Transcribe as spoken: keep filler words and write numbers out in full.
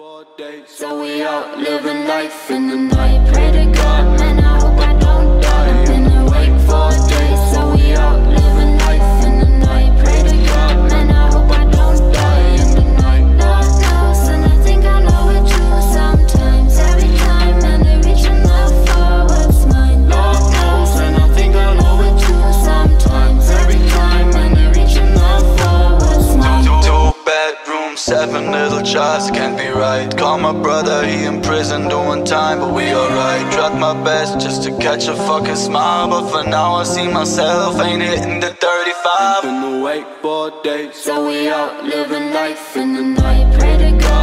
So we out living life in the night. Pray to God, man, I hope I don't die. I've been awake for days. So we out living life in the night. Pray to God, man, I hope I don't die in the night. Lord knows, and I think I know it too. Sometimes, every time, and they're reaching out for what's mine. Lord knows, and I think I know it too. Sometimes, every time, and they're reaching out for what's mine. Two bedrooms, seven little jars, can't be right. Call my brother, he in prison doing time, but we alright. Tried my best just to catch a fucking smile, but for now I see myself ain't hitting the thirty-five. Been awake for days, so we out living life in the night. Pray to God.